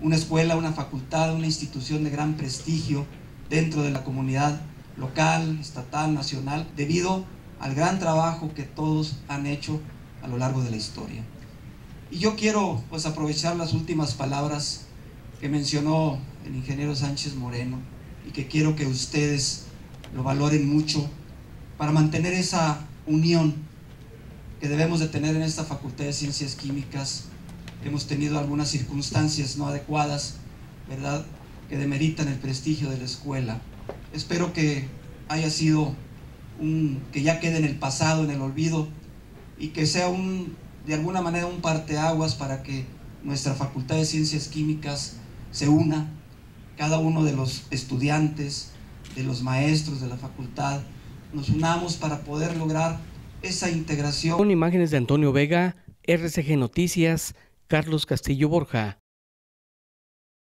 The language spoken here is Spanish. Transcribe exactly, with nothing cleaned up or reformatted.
una escuela, una facultad, una institución de gran prestigio dentro de la comunidad local, estatal, nacional, debido al gran trabajo que todos han hecho a lo largo de la historia. Y yo quiero pues aprovechar las últimas palabras que mencionó el ingeniero Sánchez Moreno y que quiero que ustedes lo valoren mucho para mantener esa unión que debemos de tener en esta Facultad de Ciencias Químicas. Hemos tenido algunas circunstancias no adecuadas, ¿verdad?, que demeritan el prestigio de la escuela. Espero que haya sido un, que ya quede en el pasado, en el olvido, y que sea un, de alguna manera un parteaguas para que nuestra Facultad de Ciencias Químicas se una, cada uno de los estudiantes, de los maestros de la facultad, nos unamos para poder lograr esa integración. Con imágenes de Antonio Vega, R C G Noticias, Carlos Castillo Borja.